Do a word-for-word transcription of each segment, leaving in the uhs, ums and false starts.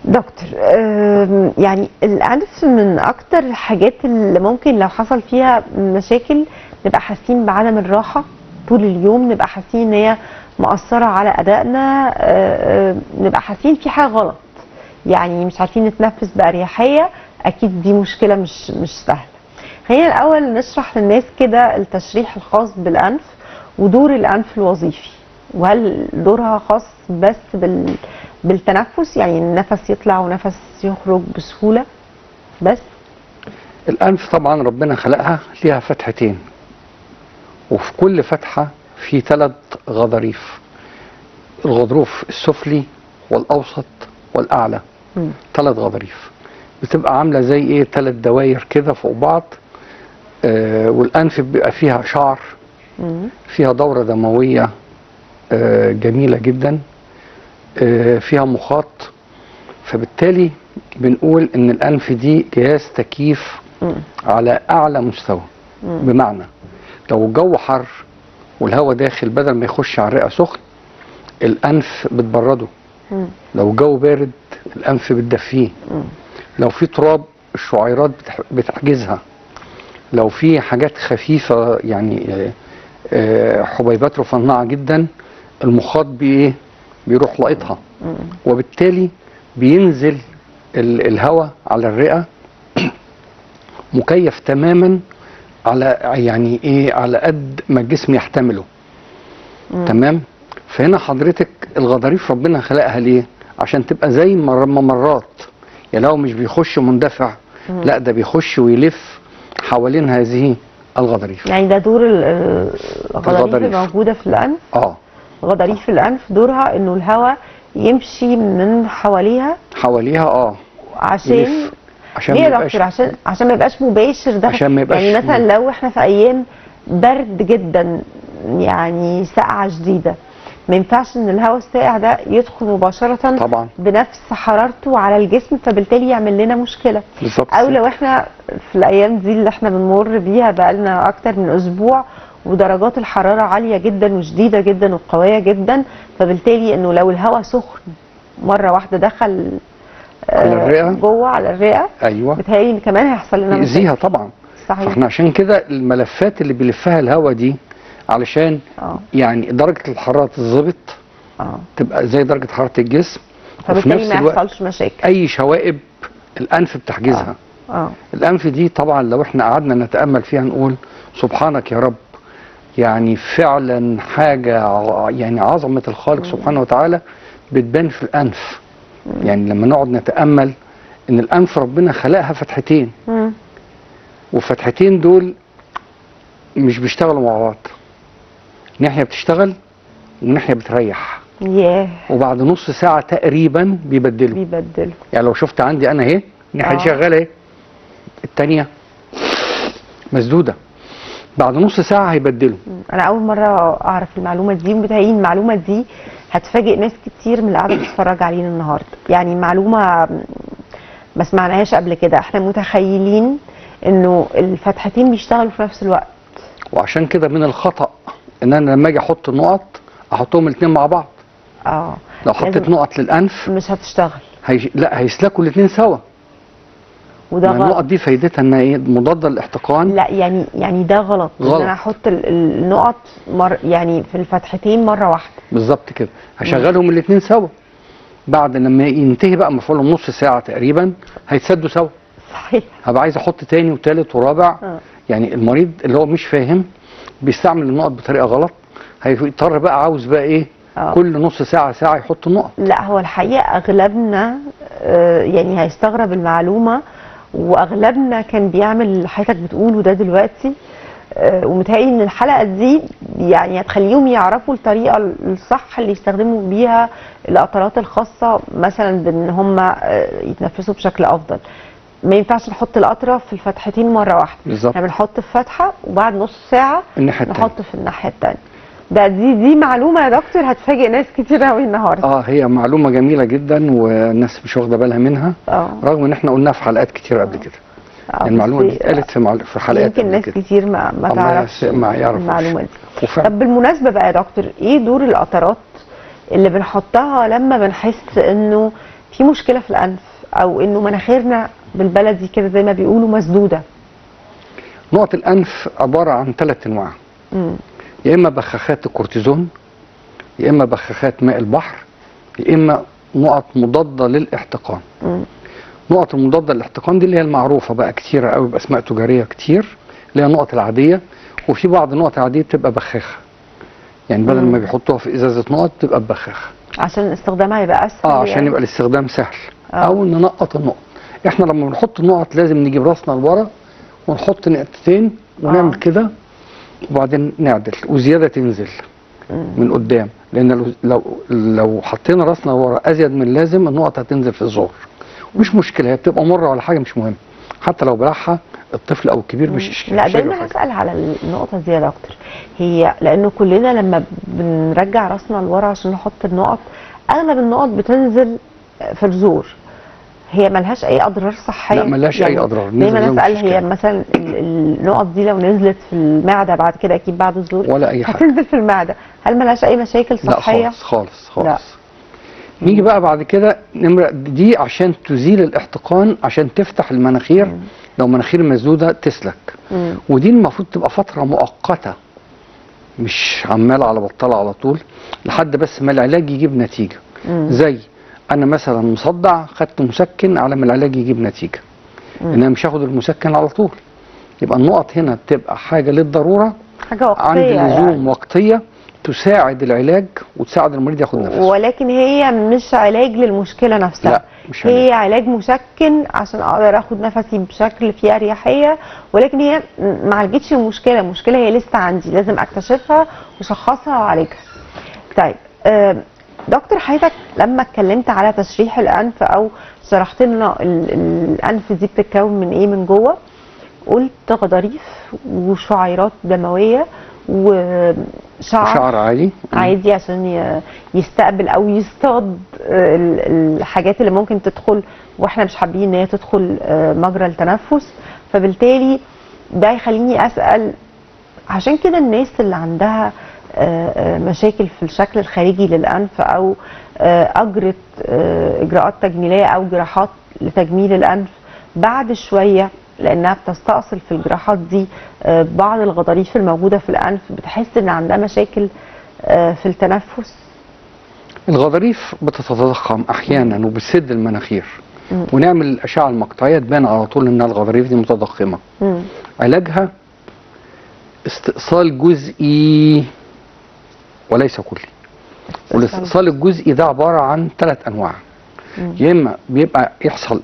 دكتور، يعني الأنف من أكتر الحاجات اللي ممكن لو حصل فيها مشاكل نبقى حاسين بعدم الراحة طول اليوم، نبقى حاسين إن هي مأثرة على أدائنا، نبقى حاسين في حاجة غلط، يعني مش عارفين نتنفس بأريحية. أكيد دي مشكلة مش مش سهلة. خلينا الأول نشرح للناس كده التشريح الخاص بالأنف ودور الأنف الوظيفي، وهل دورها خاص بس بال بالتنفس، يعني النفس يطلع ونفس يخرج بسهولة بس؟ الأنف طبعا ربنا خلقها ليها فتحتين، وفي كل فتحة في ثلاث غضاريف، الغضروف السفلي والأوسط والأعلى. ثلاث غضاريف بتبقى عاملة زي ايه، ثلاث دواير كده فوق بعض. آه والأنف بيبقى فيها شعر، مم. فيها دورة دموية آه جميلة جدا، آه فيها مخاط. فبالتالي بنقول ان الأنف دي جهاز تكييف مم. على أعلى مستوى. مم. بمعنى لو الجو حر والهواء داخل، بدل ما يخش على الرئة سخن الأنف بتبرده. مم. لو الجو بارد الأنف بتدفيه. مم. لو في تراب الشعيرات بتحجزها. لو في حاجات خفيفة يعني حبيبات رفيعة جدا المخاط بايه بيروح لاقطها، وبالتالي بينزل الهواء على الرئة مكيف تماما على يعني ايه على قد ما الجسم يحتمله. مم. تمام. فهنا حضرتك الغضاريف ربنا خلقها ليه؟ عشان تبقى زي ممرات، يعني لو مش بيخش مندفع، مم. لا ده بيخش ويلف حوالين هذه الغضاريف. يعني ده دور الغضاريف الموجوده في الانف. اه غضاريف الانف دورها انه الهواء يمشي من حواليها حواليها اه عشان يلف. عشان ليه يا دكتور؟ عشان عشان ما يبقاش مباشر ده. عشان ما يبقاش يعني مثلا لو احنا في ايام برد جدا، يعني سقعه شديده، ما ينفعش ان الهواء الساقع ده يدخل مباشره طبعا بنفس حرارته على الجسم، فبالتالي يعمل لنا مشكله. بالظبط. او لو احنا في الايام دي اللي احنا بنمر بيها بقالنا اكتر من اسبوع ودرجات الحراره عاليه جدا وشديده جدا وقويه جدا، فبالتالي انه لو الهواء سخن مره واحده دخل على الرئه جوه على الرئه، ايوه بتهيألي كمان هيحصل لنا مشكله، يأذيها طبعا. صحيح. فاحنا عشان كده الملفات اللي بيلفها الهواء دي علشان أوه. يعني درجه الحراره تتظبط، اه تبقى زي درجه حراره الجسم، فبالتالي ما يحصلش مشاكل. اي شوائب الانف بتحجزها. اه اه الانف دي طبعا لو احنا قعدنا نتامل فيها نقول سبحانك يا رب، يعني فعلا حاجه يعني عظمه الخالق مم. سبحانه وتعالى بتبان في الانف. مم. يعني لما نقعد نتامل ان الانف ربنا خلقها فتحتين، مم. والفتحتين دول مش بيشتغلوا مع بعض، ناحيه بتشتغل وناحيه بتريح. ياه. وبعد نص ساعه تقريبا بيبدلوا بيبدلوا يعني لو شفت عندي انا اهي الناحيه دي شغاله اهي، الثانيه مسدوده، بعد نص ساعه هيبدلوا. انا اول مره اعرف المعلومه دي، وبتهيألي المعلومه دي هتفاجئ ناس كتير من اللي قاعده بتتفرج علينا النهارده. يعني معلومه ما سمعناهاش قبل كده، احنا متخيلين انه الفتحتين بيشتغلوا في نفس الوقت. وعشان كده من الخطأ ان انا لما اجي احط نقط احطهم الاثنين مع بعض. اه لو حطيت نقط للانف مش هتشتغل. هي... لا هيسلكوا الاثنين سوا، وده غلط. النقط دي فايدتها انها ايه؟ مضاده للاحتقان. لا يعني يعني ده غلط, غلط. ان انا احط النقط مر يعني في الفتحتين مره واحده. بالظبط كده، هشغلهم الاثنين سوا، بعد لما ينتهي بقى مفعولهم نص ساعه تقريبا هيتسدوا سوا. صحيح. هبقى عايز احط تاني وتالت ورابع. آه. يعني المريض اللي هو مش فاهم بيستعمل النقط بطريقه غلط، هيضطر بقى عاوز بقى ايه؟ آه. كل نص ساعه ساعه يحط النقط. لا هو الحقيقه اغلبنا آه يعني هيستغرب المعلومه، واغلبنا كان بيعمل اللي حضرتك بتقوله ده دلوقتي. آه ومتهيألي ان الحلقه دي يعني هتخليهم يعرفوا الطريقه الصح اللي يستخدموا بيها القطرات الخاصه، مثلا بان هم آه يتنفسوا بشكل افضل. ما ينفعش نحط القطره في الفتحتين مره واحده. بالظبط. احنا بنحط في فتحه وبعد نص ساعه الناحيه نحط في الناحيه الثانيه. ده دي دي معلومه يا دكتور هتفاجئ ناس كتير قوي النهارده. اه هي معلومه جميله جدا والناس مش واخده بالها منها. اه رغم ان احنا قلناها في حلقات كتير قبل كده. يعني المعلومه دي اتقالت في معل... في حلقات يمكن ناس كتير ما ما تعرفش المعلومه دي. وفعلا. طب بالمناسبه بقى يا دكتور، ايه دور القطرات اللي بنحطها لما بنحس انه في مشكله في الانف او انه مناخيرنا بالبلدي كده زي ما بيقولوا مسدوده؟ نقط الانف عباره عن ثلاث انواع. مم. يا اما بخاخات الكورتيزون، يا اما بخاخات ماء البحر، يا اما نقط مضاده للاحتقان. مم. نقط المضاده للاحتقان دي اللي هي المعروفه بقى كتيره قوي باسماء تجاريه كتير، اللي هي النقط العاديه، وفي بعض النقط العاديه بتبقى بخاخه. يعني بدل مم. ما بيحطوها في ازازه نقط تبقى ببخاخه. عشان استخدامها يبقى اسهل. اه عشان يعني. يبقى الاستخدام سهل. آه. او ننقط النقط. احنا لما بنحط النقط لازم نجيب راسنا لورا ونحط نقطتين ونعمل آه. كده وبعدين نعدل وزياده تنزل مم. من قدام، لان لو لو, لو حطينا راسنا ورا ازيد من اللازم النقط هتنزل في الزور. مش مشكله، هي بتبقى مره ولا حاجه مش مهم، حتى لو بلعها الطفل او الكبير مش اشكال. لا دايما اسال على النقطه دي يا دكتور، هي لانه كلنا لما بنرجع راسنا لورا عشان نحط النقط اغلب النقط بتنزل في الزور، هي ملهاش اي اضرار صحيه؟ لا ملهاش يعني اي اضرار. دايما اسال هي مثلا النقط دي لو نزلت في المعده بعد كده اكيد بعد الزور ولا اي حاجه هتنزل في المعده، هل ملهاش اي مشاكل صحيه؟ لا خالص خالص خالص. لا. نيجي بقى بعد كده نمرة دي عشان تزيل الاحتقان، عشان تفتح المناخير. مم. لو مناخير مسدوده تسلك. مم. ودي المفروض تبقى فتره مؤقته مش عماله على بطاله على طول، لحد بس ما العلاج يجيب نتيجه. مم. زي انا مثلا مصدع خدت مسكن على ما العلاج يجيب نتيجه، ان انا مش هاخد المسكن على طول. يبقى النقط هنا بتبقى حاجه للضروره، حاجه وقتيه عند اللزوم يعني. وقتيه تساعد العلاج وتساعد المريض ياخد نفسه، ولكن هي مش علاج للمشكله نفسها. لا مش هي علاج مسكن عشان اقدر اخد نفسي بشكل فيه اريحيه، ولكن هي ما عالجتش المشكله، المشكله هي لسه عندي لازم اكتشفها واشخصها واعالجها. طيب آه دكتور حضرتك لما اتكلمت على تشريح الانف او شرحت لنا الانف دي بتتكون من ايه من جوه، قلت غضاريف وشعيرات دمويه وشعر شعر عالي عادي عشان يستقبل او يصطاد الحاجات اللي ممكن تدخل واحنا مش حابين ان هي تدخل مجرى التنفس، فبالتالي ده يخليني اسال عشان كده الناس اللي عندها مشاكل في الشكل الخارجي للانف او اجرت اجراءات تجميليه او جراحات لتجميل الانف بعد شويه لانها بتستأصل في الجراحات دي بعض الغضاريف الموجوده في الانف بتحس ان عندها مشاكل في التنفس؟ الغضاريف بتتضخم احيانا وبتسد المناخير، م. ونعمل الاشعه المقطعيه تبان على طول ان الغضاريف دي متضخمه. م. علاجها استئصال جزئي وليس كلي. والاستئصال الجزئي ده عباره عن ثلاث انواع. م. يا اما بيبقى يحصل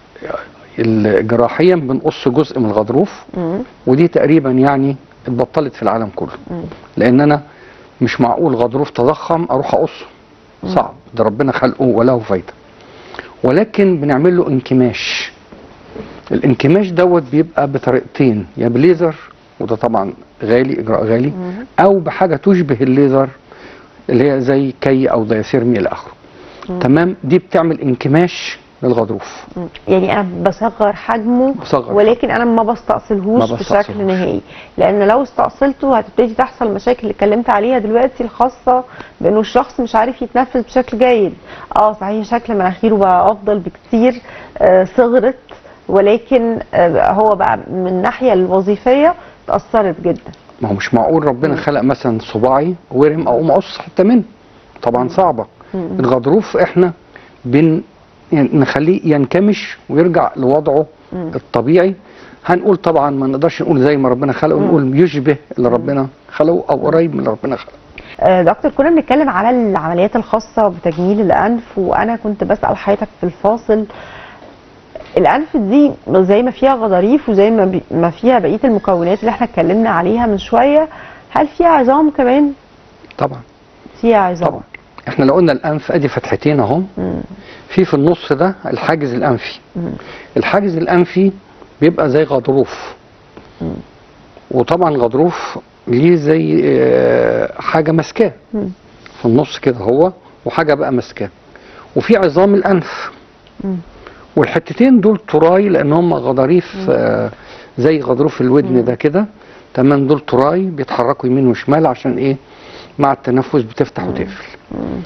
جراحيا بنقص جزء من الغضروف، مم. ودي تقريبا يعني اتبطلت في العالم كله. مم. لان انا مش معقول غضروف تضخم اروح اقصه، صعب، ده ربنا خلقه وله فايده. ولكن بنعمل له انكماش. الانكماش دوت بيبقى بطريقتين، يا بليزر وده طبعا غالي، اجراء غالي، مم. او بحاجه تشبه الليزر اللي هي زي كي او دايسيرمي الى اخره. تمام، دي بتعمل انكماش للغضروف. يعني انا بصغر حجمه بصغر ولكن انا ما بستأصلهوش بشكل نهائي، لان لو استأصلته هتبتدي تحصل مشاكل اللي اتكلمت عليها دلوقتي الخاصه بانه الشخص مش عارف يتنفس بشكل جيد. اه صحيح شكل مناخيره بقى افضل بكتير، آه صغرت، ولكن آه هو بقى من الناحيه الوظيفيه اتأثرت جدا. ما هو مش معقول ربنا خلق مثلا صباعي ورم اقوم اقص حته منه، طبعا صعبه. الغضروف احنا بن نخليه ينكمش ويرجع لوضعه مم. الطبيعي. هنقول طبعا ما نقدرش نقول زي ما ربنا خلقه، نقول يشبه اللي ربنا خلقه او قريب من اللي ربنا خلقه. آه دكتور كنا بنتكلم على العمليات الخاصه بتجميل الانف، وانا كنت بسال حضرتك في الفاصل الانف دي زي ما فيها غضاريف وزي ما, بي ما فيها بقيه المكونات اللي احنا اتكلمنا عليها من شويه، هل فيها عظام كمان؟ طبعا فيها عظام. طبعا احنا لو قلنا الانف ادي فتحتين اهو، في في النص ده الحاجز الانفي. مم. الحاجز الانفي بيبقى زي غضروف، مم. وطبعا غضروف ليه زي حاجه ماسكاه في النص كده هو، وحاجه بقى ماسكاه، وفي عظام الانف. مم. والحتتين دول تراي لان هم غضاريف آه زي غضروف الودن. مم. ده كده تمام، دول تراي بيتحركوا يمين وشمال عشان ايه؟ مع التنفس بتفتح وتقفل.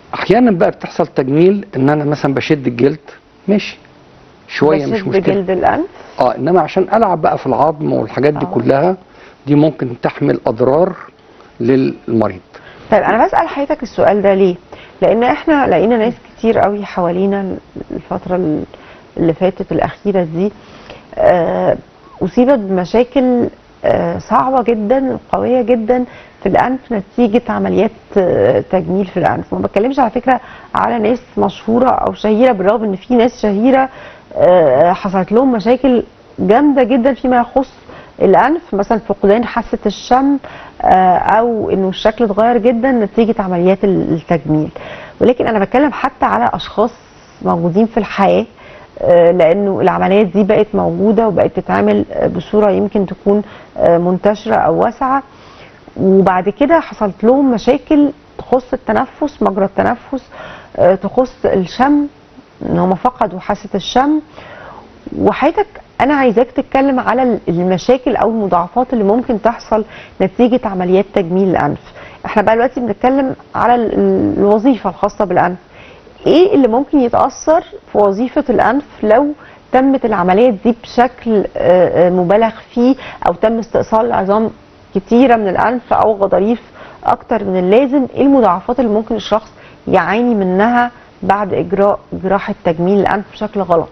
احيانا بقى بتحصل تجميل ان انا مثلا بشد الجلد، ماشي شويه مش مشكله، جلد الانف. اه انما عشان العب بقى في العظم والحاجات دي آه. كلها، دي ممكن تحمل اضرار للمريض. طيب انا بسال حضرتك السؤال ده ليه؟ لان احنا لقينا ناس كتير قوي حوالينا الفتره اللي فاتت الاخيره دي آه اصيبت بمشاكل آه صعبه جدا وقويه جدا في الانف نتيجه عمليات آه تجميل في الانف. وما بتكلمش على فكره على ناس مشهوره او شهيره، بالرغم ان في ناس شهيره آه حصلت لهم مشاكل جامده جدا فيما يخص الانف، مثلا فقدان حاسه الشم او انه الشكل اتغير جدا نتيجه عمليات التجميل. ولكن انا بتكلم حتى على اشخاص موجودين في الحياه، لانه العمليات دي بقت موجوده وبقت تتعمل بصوره يمكن تكون منتشره او واسعه، وبعد كده حصلت لهم مشاكل تخص التنفس، مجرى التنفس، تخص الشم، ان هم فقدوا حاسه الشم. وحضرتك انا عايزاك تتكلم على المشاكل او المضاعفات اللي ممكن تحصل نتيجه عمليات تجميل الانف. احنا بقى دلوقتي بنتكلم على الوظيفه الخاصه بالانف. ايه اللي ممكن يتاثر في وظيفه الانف لو تمت العمليات دي بشكل مبالغ فيه، او تم استئصال عظام كتيره من الانف او غضاريف اكتر من اللازم؟ ايه المضاعفات اللي ممكن الشخص يعاني منها بعد اجراء جراحه تجميل الانف بشكل غلط؟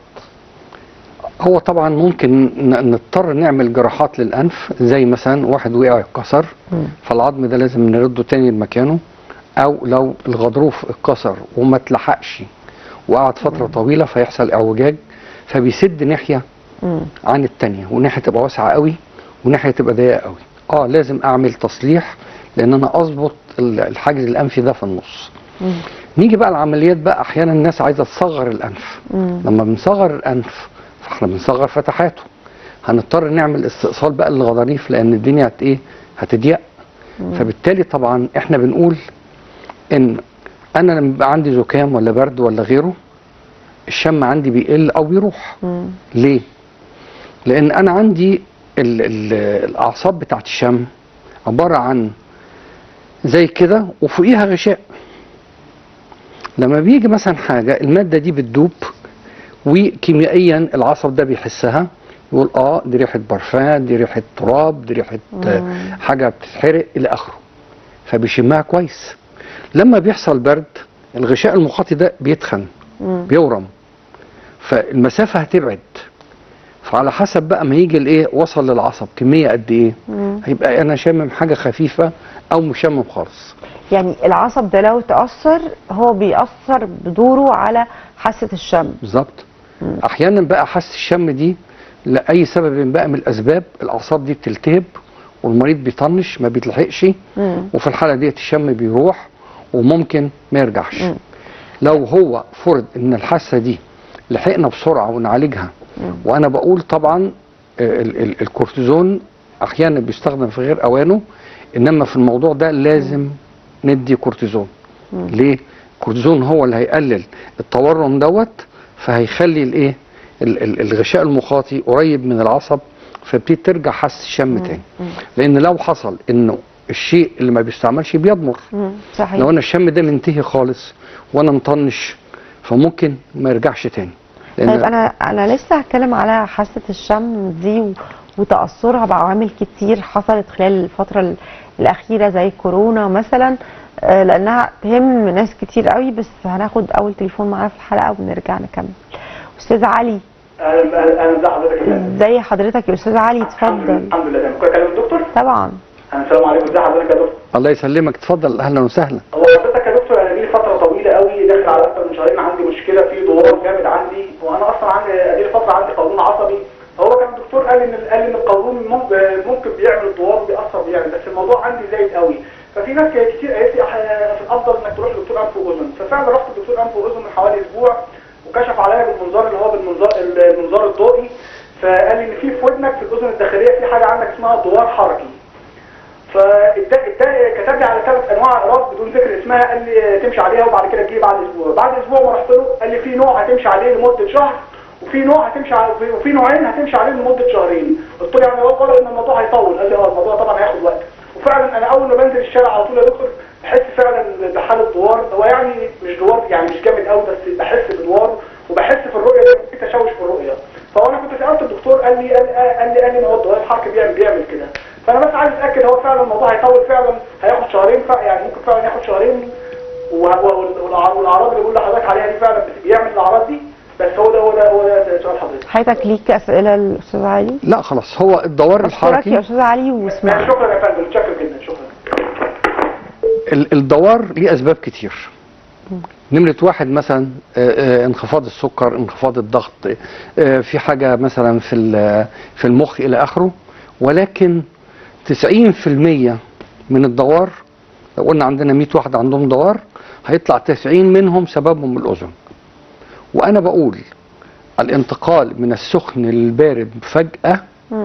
هو طبعا ممكن نضطر نعمل جراحات للانف، زي مثلا واحد وقع اتكسر فالعظم ده لازم نرده تاني لمكانه، او لو الغضروف اتكسر وما اتلحقش وقعد فتره مم. طويله فيحصل اعوجاج، فبيسد ناحيه مم. عن الثانيه، وناحيه تبقى واسعه قوي وناحيه تبقى ضيقه قوي. اه لازم اعمل تصليح لان انا اظبط الحاجز الانفي ده في النص. مم. نيجي بقى العمليات بقى، احيانا الناس عايزه تصغر الانف. مم. لما بنصغر الانف فاحنا بنصغر فتحاته، هنضطر نعمل استئصال بقى للغضاريف لان الدنيا هت ايه هتضيق. فبالتالي طبعا احنا بنقول ان انا لما بيبقى عندي زكام ولا برد ولا غيره، الشم عندي بيقل او بيروح. مم. ليه؟ لان انا عندي ال ال الاعصاب بتاعت الشم عباره عن زي كده وفوقيها غشاء. لما بيجي مثلا حاجه الماده دي بتدوب، وكيميائيا العصب ده بيحسها، يقول اه دي ريحه برفان، دي ريحه تراب، دي ريحه مم. حاجه بتتحرق الى اخره، فبيشمها كويس. لما بيحصل برد الغشاء المخاطي ده بيتخن، مم. بيورم، فالمسافه هتبعد، فعلى حسب بقى ما يجي الايه وصل للعصب كميه قد ايه، مم. هيبقى انا شامم حاجه خفيفه او مشمم خالص. يعني العصب ده لو تاثر هو بيأثر بدوره على حاسه الشم. بالظبط. احيانا بقى حاسه الشم دي لاي سبب بقى من الاسباب الاعصاب دي بتلتهب والمريض بيطنش ما بيتلحقش، وفي الحاله ديت الشم بيروح وممكن ما يرجعش. مم. لو هو فرض ان الحاسه دي لحقنا بسرعه ونعالجها، مم. وانا بقول طبعا ال ال الكورتيزون احيانا بيستخدم في غير اوانه، انما في الموضوع ده لازم مم. ندي كورتيزون. مم. ليه؟ الكورتيزون هو اللي هيقلل التورم دوت، فهيخلي الايه الغشاء المخاطي قريب من العصب، فبتبتدي ترجع حاسه الشم تاني. لان لو حصل انه الشيء اللي ما بيستعملش بيضمر، صحيح. لو انا الشم ده منتهي خالص وانا مطنش فممكن ما يرجعش تاني. طيب انا انا لسه هتكلم على حاسه الشم دي وتاثرها بعوامل كتير حصلت خلال الفتره الاخيره زي كورونا مثلا، لانها تهم ناس كتير قوي. بس هناخد اول تليفون معانا في الحلقه ونرجع نكمل. استاذ علي. اهلا اهلا ازي حضرتك؟ ازي حضرتك يا استاذ علي؟ اتفضل. الحمد لله. ممكن اكلم الدكتور؟ طبعا. السلام عليكم. ازي حضرتك يا دكتور؟ الله يسلمك، اتفضل. اهلا وسهلا. هو حضرتك يا دكتور انا لي فتره طويله قوي داخل على اكثر من شهرين عندي مشكله في دوار جامد عندي، وانا اصلا عندي لي فتره عندي قولون عصبي. هو كان الدكتور قال ان قال ان القولون ممكن بيعمل دوار وبيأثر بيعمل، بس الموضوع عندي زايد قوي. ففي ناس كتير قالت لي في الافضل انك تروح لدكتور انف واذن، ففعلا رحت لدكتور انف واذن من حوالي اسبوع وكشف عليا بالمنظار اللي هو بالمنظار المنظار الضوئي، فقال لي ان في في ودنك في الاذن الداخليه في حاجه عندك اسمها دوار حركي. فالتاني كتب لي على ثلاث انواع اقراص بدون ذكر اسمها، قال لي تمشي عليها وبعد كده تجيلي بعد اسبوع. بعد اسبوع ما رحت له قال لي في نوع هتمشي عليه لمده شهر، وفي نوع هتمشي عليه وفي نوعين هتمشي عليه لمده شهرين. قلت له يعني واضح ان الموضوع هيطول. قال لي اه الموضوع طبعا هياخد وقت. وفعلا انا اول ما بنزل الشارع على طول يا دكتور بحس فعلا بحاله دوار، هو يعني مش دوار يعني مش جامد قوي بس بحس بدوار، وبحس في الرؤيه ده في تشوش في الرؤيه. فانا كنت سالت الدكتور قال لي قال قال لي قال لي ما هو الدوار الحركي بيعمل بيعمل كده. فانا بس عايز اتاكد هو فعلا الموضوع هيطول فعلا هياخد شهرين يعني ممكن فعلا ياخد شهرين، والاعراض اللي بقول لحضرتك عليها دي فعلا بيعمل الاعراض دي. بس هو ده هو ده هو ده سؤال حضرتك. حضرتك ليك اسئله للاستاذ علي؟ لا خلاص، هو الدوار الحركي. يا استاذ علي واسمع. شكرا يا فندم، شكرا جدا، شكرا. الدوار ليه اسباب كتير. نمرة واحد مثلا انخفاض السكر، انخفاض الضغط، في حاجة مثلا في في المخ إلى آخره. ولكن تسعين في المية من الدوار، لو قلنا عندنا مية واحد عندهم دوار، هيطلع تسعين منهم سببهم الأذن. وأنا بقول الانتقال من السخن للبارد فجأة،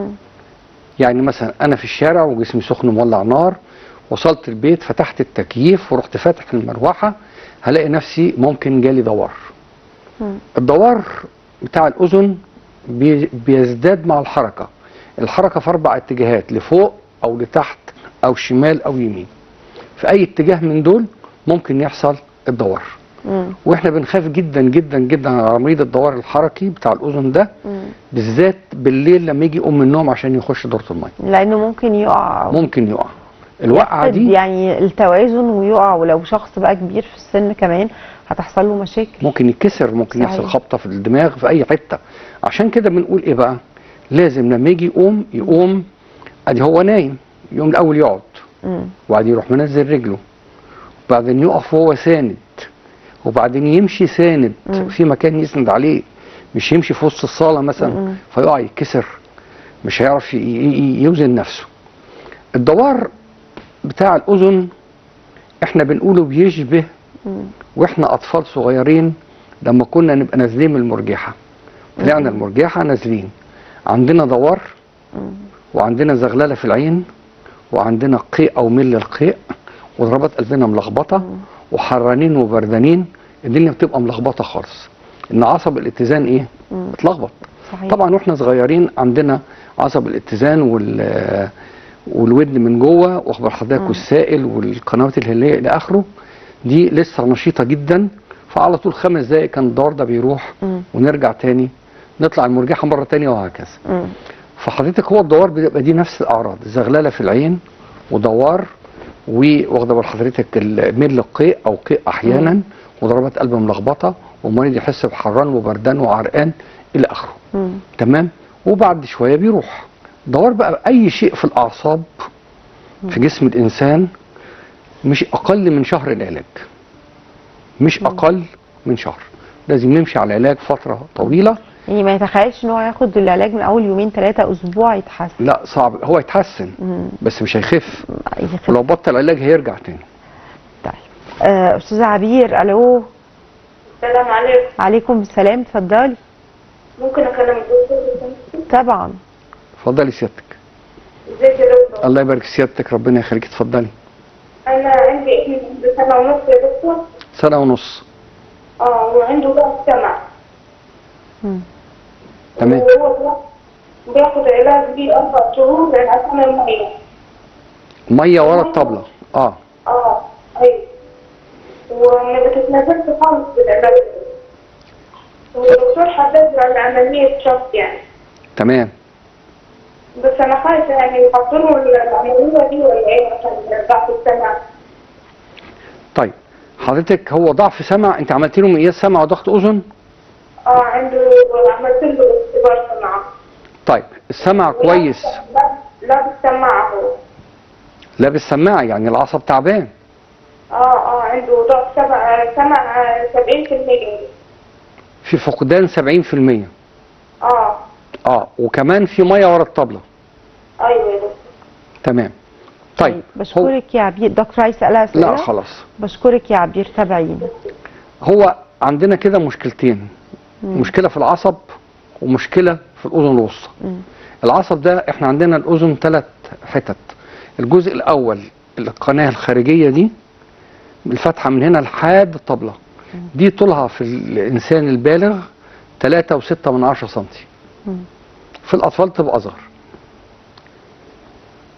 يعني مثلا أنا في الشارع وجسمي سخن مولع نار، وصلت البيت فتحت التكييف ورحت فاتح المروحة، هلاقي نفسي ممكن جالي دوار. مم. الدوار بتاع الأذن بي بيزداد مع الحركة. الحركة في أربع اتجاهات، لفوق أو لتحت أو شمال أو يمين. في أي اتجاه من دول ممكن يحصل الدوار. مم. وإحنا بنخاف جدا جدا جدا على مريض الدوار الحركي بتاع الأذن ده، مم. بالذات بالليل لما يجي يقوم من النوم عشان يخش دورة المية، لأنه ممكن يقع. ممكن يقع الوقعة دي يعني التوازن ويقع، ولو شخص بقى كبير في السن كمان هتحصل له مشاكل، ممكن يتكسر، ممكن صحيح. يحصل خبطة في الدماغ في أي حتة. عشان كده بنقول إيه بقى؟ لازم لما يجي يقوم يقوم أدي هو نايم، يقوم الأول يقعد، وبعدين يروح منزل رجله، وبعدين يقف وهو ساند، وبعدين يمشي ساند مم. في مكان يسند عليه، مش يمشي في وسط الصالة مثلا مم. فيقع يتكسر، مش هيعرف يوزن نفسه. الدوار بتاع الأذن احنا بنقوله بيشبه واحنا أطفال صغيرين لما كنا نبقى نازلين من المرجحة، طلعنا المرجحة نازلين، عندنا دوار وعندنا زغللة في العين وعندنا قيء أو مل القيء وضربات قلبنا ملخبطة وحرانين وبردانين، الدنيا بتبقى ملخبطة خالص، إن عصب الاتزان إيه؟ بتلخبط. طبعا واحنا صغيرين عندنا عصب الاتزان وال والودن من جوه واخبار حضرتك والسائل والقنوات الهليه الى اخره، دي لسه نشيطه جدا، فعلى طول خمس دقائق كان الدوار ده بيروح مم. ونرجع تاني نطلع المرجحه مره تانيه وهكذا. مم. فحضرتك هو الدوار بيبقى دي نفس الاعراض، زغلله في العين ودوار، واخده بال حضرتك ميل القيء او قيء احيانا مم. وضربات قلب ملخبطه، والمريض يحس بحران وبردان وعرقان الى اخره. مم. تمام. وبعد شويه بيروح. دوار بقى اي شيء في الاعصاب في جسم الانسان مش اقل من شهر العلاج، مش اقل من شهر، لازم نمشي على العلاج فتره طويله. يعني ما يتخيلش ان هو ياخد العلاج من اول يومين ثلاثه اسبوع يتحسن. لا صعب، هو يتحسن مم. بس مش هيخف، يخف. ولو بطل علاج هيرجع تاني. طيب آه، استاذه عبير، الو. السلام عليكم. عليكم السلام، اتفضلي. ممكن اكلم الدكتور؟ طبعا. اتفضلي سيادتك. ازيك يا دكتور؟ الله يبارك سيادتك، ربنا يخليك، اتفضلي. انا عندي ابني سنه ونص يا دكتور. سنه ونص. اه وعنده ضعف سمع. امم تمام. وهو بياخد علاج ليه اربع شهور عشان الميه. ميه ورا الطبله. اه اه ايوه. وما بتتنزلش خالص بالعلاج، والدكتور حدد على عمليه شفط يعني. تمام. بس انا خايفه يعني يحطوا له العمليه دي ولا ايه عشان ضعف السمع. طيب حضرتك هو ضعف سمع، انت عملت له مقياس سمع وضغط اذن؟ اه عنده، عملت له اختبار سمع. طيب السمع كويس؟ لابس سماعه هو. لابس سماعه يعني العصب تعبان. اه اه عنده ضعف سمع سمع سبعين في المية. في فقدان سبعين في المية. اه اه وكمان في ميه ورا الطبله. ايوه يا دكتور. تمام. طيب, طيب بشكرك يا عبير. دكتور عايز اسالها اسئله؟ لا خلاص. بشكرك يا عبير، تابعيني. هو عندنا كده مشكلتين، مم. مشكله في العصب ومشكله في الاذن الوسطى. العصب ده احنا عندنا الاذن ثلاث حتت، الجزء الاول القناه الخارجيه دي الفتحه من هنا لحد الطبله، دي طولها في الانسان البالغ ثلاثة وستة من عشرة سنتي. في الأطفال تبقى أصغر.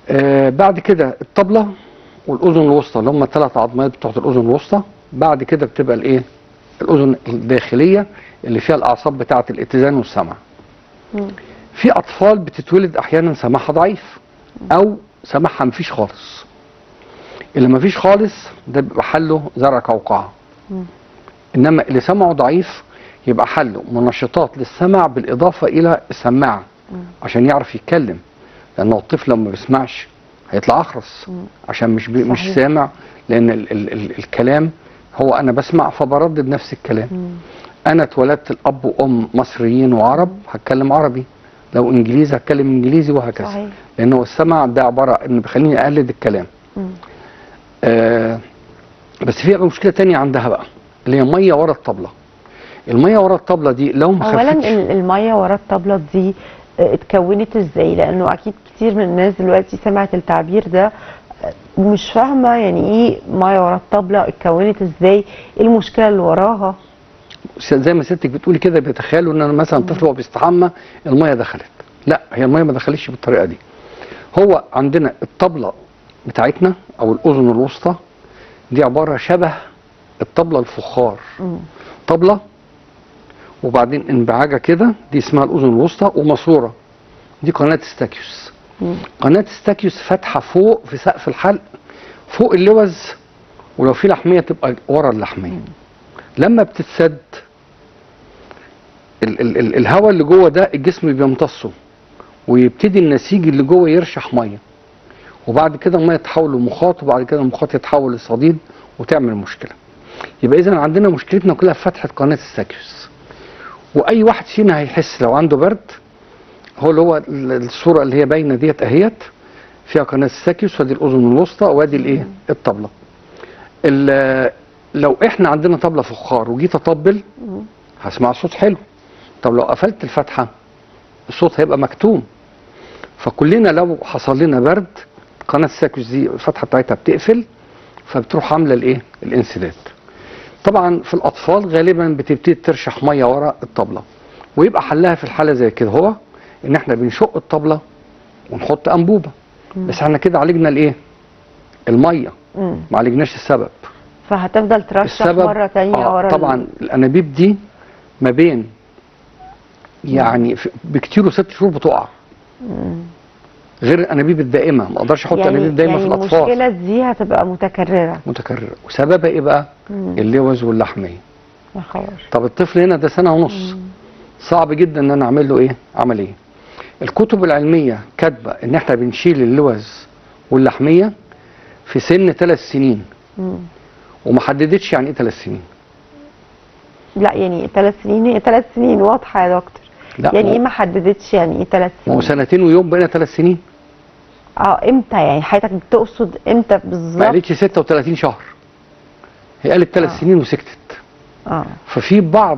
آه بعد كده الطبله والاذن الوسطى اللي هم الثلاث عظمات بتوع الاذن الوسطى. بعد كده بتبقى الايه؟ الاذن الداخليه اللي فيها الاعصاب بتاعه الاتزان والسمع. مم. في اطفال بتتولد احيانا سمعها ضعيف او سمعها مفيش خالص. اللي مفيش خالص ده بيبقى حله زرع قوقعه. انما اللي سمعه ضعيف يبقى حله منشطات للسمع بالاضافه الى السماعه عشان يعرف يتكلم، لان الطفل لما ما بيسمعش هيطلع اخرس عشان مش بي مش سامع، لان ال ال ال الكلام هو انا بسمع فبردد نفس الكلام. مم. انا اتولدت الاب وام مصريين وعرب هتكلم عربي، لو انجليزي هتكلم انجليزي وهكذا. صحيح. لانه السمع ده عباره ان بيخليني اقلد الكلام. آه بس في مشكله تانية عندها بقى اللي هي ميه ورا الطبله. الميه ورا الطبله دي لو ما خفتش. اولا الميه ورا الطبله دي اتكونت ازاي؟ لانه اكيد كتير من الناس دلوقتي سمعت التعبير ده ومش فاهمه يعني ايه ميه ورا الطبله، اتكونت ازاي؟ ايه المشكله اللي وراها؟ زي ما ستك بتقولي كده بيتخيلوا ان انا مثلا طفل وهو بيستحمى الميه دخلت. لا، هي الميه ما دخلتش بالطريقه دي. هو عندنا الطبله بتاعتنا او الاذن الوسطى دي عباره شبه الطبله الفخار. مم. طبله وبعدين انبعاجه كده، دي اسمها الاذن الوسطى، وماسوره دي قناه ستاكيوس. مم. قناه ستاكيوس فاتحه فوق في سقف الحلق فوق اللوز، ولو في لحميه تبقى ورا اللحميه. مم. لما بتتسد ال ال ال الهواء اللي جوه ده الجسم بيمتصه ويبتدي النسيج اللي جوه يرشح ميه، وبعد كده الميه تتحول لمخاط، وبعد كده المخاط يتحول لصديد وتعمل مشكله. يبقى اذا عندنا مشكلتنا كلها في فتحه قناه الساكيوس. واي واحد فينا هيحس لو عنده برد، هو اللي هو الصوره اللي هي باينه ديت اهيت فيها قناه الساكيوس، وادي الاذن الوسطى وادي الايه؟ الطبله. لو احنا عندنا طبله فخار وجيت اطبل هسمع صوت حلو. طب لو قفلت الفتحه الصوت هيبقى مكتوم. فكلنا لو حصل لنا برد قناه الساكيوس دي الفتحه بتاعتها بتقفل، فبتروح عامله الايه؟ الانسداد. طبعا في الاطفال غالبا بتبتدي ترشح ميه ورا الطبله، ويبقى حلها في الحاله زي كده هو ان احنا بنشق الطبله ونحط انبوبه. مم. بس احنا كده عالجنا الايه؟ الميه. مم. ما عالجناش السبب. فهتفضل ترشح مره ثانيه آه ورا. طبعا الانابيب دي ما بين يعني بكتير وست شهور بتقع. مم. غير الانابيب الدائمه، ما اقدرش احط يعني انابيب دائمه يعني في الاطفال. المشكله دي هتبقى متكرره متكرره وسببها ايه بقى؟ مم. اللوز واللحميه. يا خبر. طب الطفل هنا ده سنه ونص. مم. صعب جدا ان انا اعمل له ايه؟ عمليه. الكتب العلميه كاتبه ان احنا بنشيل اللوز واللحميه في سن ثلاث سنين. مم. وما حددتش يعني ايه ثلاث سنين. لا يعني ثلاث سنين هي ثلاث سنين واضحه يا دكتور. لا يعني ايه ما حددتش يعني ايه ثلاث سنين؟ ما هو سنتين ويوم بقينا ثلاث سنين. اه امتى يعني حضرتك بتقصد امتى بالظبط؟ ما قالتش ستة وثلاثين شهر. هي قالت ثلاث آه. سنين وسكتت. اه ففي بعض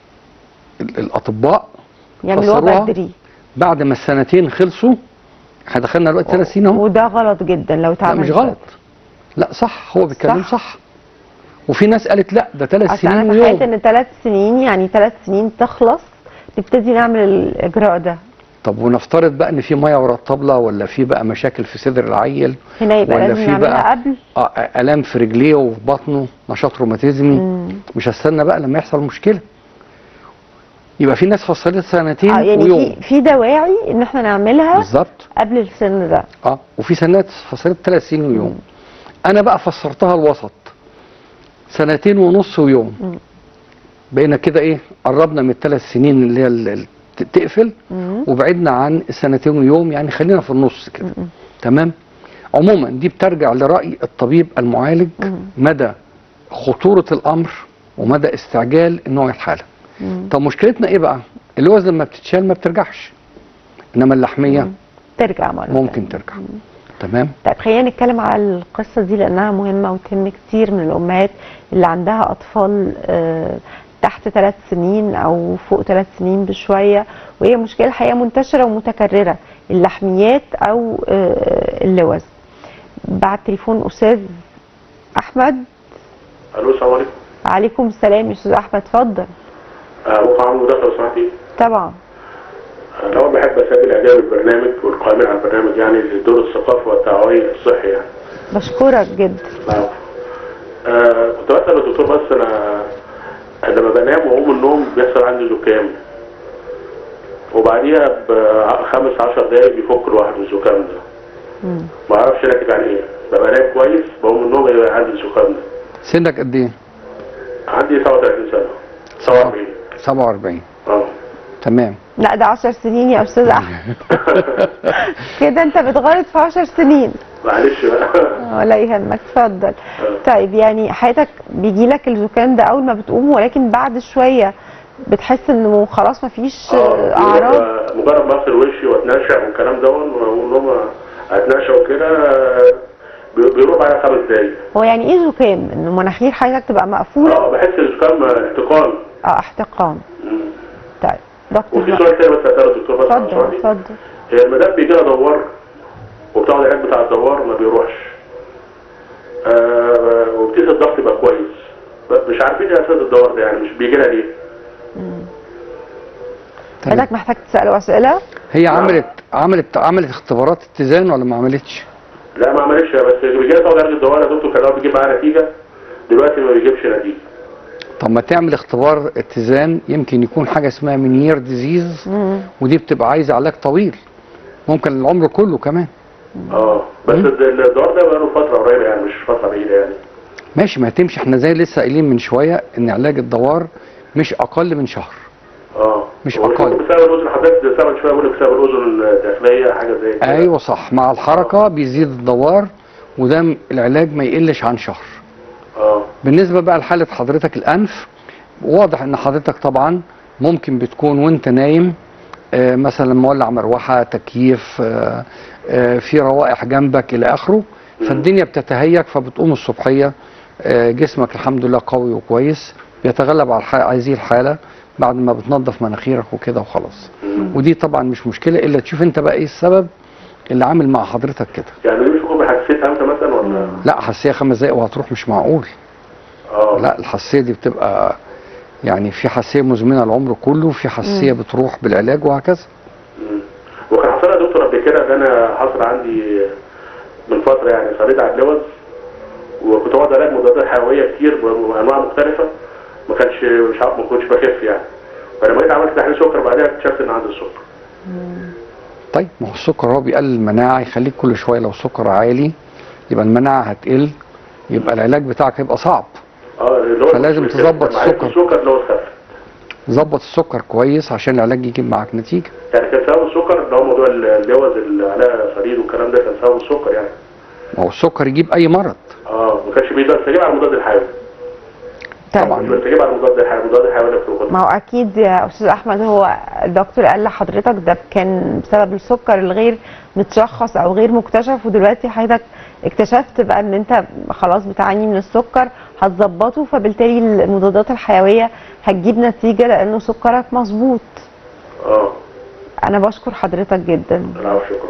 الاطباء يعملوها بدري بعد ما السنتين خلصوا. احنا دخلنا دلوقتي ثلاث سنين اهو. وده غلط جدا لو اتعمل. لا مش غلط. لا صح، هو بيتكلم صح. صح. وفي ناس قالت لا ده ثلاث سنين ويوم. انا تخيلت ان ثلاث سنين يعني ثلاث سنين تخلص نبتدي نعمل الاجراء ده. طب ونفترض بقى ان في ميه ورا الطبله، ولا في بقى مشاكل في صدر العيل، هنا يبقى ولا لازم في بقى قبل اه الام في رجليه وفي بطنه، نشاط روماتيزمي. مم. مش هستنى بقى لما يحصل مشكله. يبقى في ناس فصلت سنتين آه يعني ويوم. في في دواعي ان احنا نعملها بالظبط قبل السن ده. اه وفي سنات فصلت ثلاث سنين ويوم. مم. انا بقى فسرتها الوسط سنتين ونص ويوم. مم. بقينا كده ايه؟ قربنا من الثلاث سنين اللي هي اللي تقفل، مم. وبعدنا عن السنتين ويوم، يعني خلينا في النص كده. مم. تمام. عموما دي بترجع لرأي الطبيب المعالج. مم. مدى خطورة الامر ومدى استعجال نوع الحالة. مم. طب مشكلتنا ايه بقى؟ اللوز لما بتتشال ما بترجعش، انما اللحمية مم. ترجع مرة ممكن ترجع. مم. تمام. طيب خلينا نتكلم على القصة دي لانها مهمة وتهم كتير من الامهات اللي عندها اطفال آه تحت ثلاث سنين او فوق ثلاث سنين بشويه، وهي مشكله الحقيقه منتشره ومتكرره، اللحميات او اللوز. بعد تليفون استاذ احمد. الو السلام عليكم. وعليكم السلام يا استاذ احمد، اتفضل. ممكن اعمل مداخله لو سمحتي؟ طبعا. انا اول بحب اسجل اعجاب البرنامج والقائمين على البرنامج، يعني لدور الثقافه والتوعيه الصحي يعني. بشكرك جدا. نعم. آه كنت بسال الدكتور، بس انا لما بنام واقوم من النوم بيحصل عندي زكام، وبعديها بخمس عشر دقايق بيفك لوحده الزكام ده. مم. ما اعرفش ناتج عن ايه، ببقى نايم كويس بقوم من النوم يبقى عندي الزكام ده. سنك قد ايه؟ عندي سبعة وثلاثين سنه. سبعة وأربعين. سبعة وأربعين. اه تمام. لا ده عشر سنين يا استاذ احمد. كده انت بتغلط في عشر سنين. معلش بقى. ولا يهمك، اتفضل. طيب يعني حياتك بيجي لك الزكام ده اول ما بتقوم، ولكن بعد شويه بتحس انه خلاص مفيش اه اعراض؟ مجرد ما اغسل وشي واتنشع والكلام ده واقول لهم اتنشع وكده بيروح بعد خمس دقايق. هو يعني ايه زكام؟ انه مناخير حضرتك تبقى مقفوله؟ اه بحس الزكام احتقان. اه احتقان. طيب دكتور، وفي سؤال تاني بس هسأله الدكتور بس. اتفضل اتفضل. هي المدام بيجي لها دوار وبتاخد العلاج بتاع الدوار ما بيروحش. آه وبتقيس الضغط يبقى كويس، مش عارفين ايه اساس الدوار ده، يعني مش بيجي لها ليه؟ حضرتك محتاج تسأله اسئله؟ هي عملت عملت عملت اختبارات اتزان ولا ما عملتش؟ لا ما عملتش، بس بيجي لها تاخد علاج الدوار يا دكتور، كان الاول بيجيب معاها نتيجه، دلوقتي ما بيجيبش نتيجه. طب ما تعمل اختبار اتزان، يمكن يكون حاجه اسمها منير ديزيز، ودي بتبقى عايزه علاج طويل، ممكن العمر كله كمان. اه بس الدوار ده بقاله فتره قريبه يعني، مش فتره بعيده يعني. ماشي، ما هتمشي. احنا زي لسه قايلين من شويه ان علاج الدوار مش اقل من شهر. اه مش اقل. بسبب الاذن، حضرتك سبب شويه بقول لك بسبب الاذن الداخليه حاجه زي كده. ايوه صح، مع الحركه بيزيد الدوار، وده العلاج ما يقلش عن شهر. اه بالنسبه بقى لحاله حضرتك الانف، واضح ان حضرتك طبعا ممكن بتكون وانت نايم آه مثلا مولع مروحه، تكييف، آه آه في روائح جنبك الى اخره، فالدنيا بتتهيج، فبتقوم الصبحيه آه جسمك الحمد لله قوي وكويس، بيتغلب على هذه الحاله بعد ما بتنظف مناخيرك وكده وخلاص. ودي طبعا مش مشكله، الا تشوف انت بقى ايه السبب اللي عامل مع حضرتك كده. يعني مش ممكن حسيتها انت مثلا ولا؟ لا حساسيه خمس دقايق وهتروح، مش معقول. اه لا الحساسيه دي بتبقى يعني في حساسيه مزمنه العمر كله، وفي حساسيه بتروح بالعلاج وهكذا. امم وكان حصل يا دكتور قبل كده ان انا حصل عندي من فتره يعني صليت على اللوز، وكنت واخد علاج مضادات حيويه كتير بانواع مختلفه، ما كانش مش عارف ما كنتش بخف يعني، فلما جيت عملت تحليل سكر بعدها اكتشفت ان عندي السكر. طيب ما هو السكر هو بيقلل المناعه، يخليك كل شويه لو سكر عالي يبقى المناعه هتقل، يبقى العلاج بتاعك هيبقى صعب. اه اللي هو فلازم تظبط السكر. السكر اللي هو خف. ظبط السكر كويس عشان العلاج يجيب معاك نتيجه. يعني كان سبب السكر اللي هو موضوع اللوز اللي عليها صليد والكلام ده، كان سبب السكر يعني. ما هو السكر يجيب اي مرض. اه ما كانش بيستجيب على المضاد الحيوي. طبعا مش بيستجيب على المضاد الحيوي، المضاد الحيوي اللي بتاخده. ما هو اكيد يا استاذ احمد، هو الدكتور قال لحضرتك ده كان بسبب السكر الغير متشخص او غير مكتشف، ودلوقتي حضرتك اكتشفت بقى ان انت خلاص بتعاني من السكر، هتظبطه، فبالتالي المضادات الحيويه هتجيب نتيجه لانه سكرك مظبوط. اه انا بشكر حضرتك جدا. العفو، شكرا.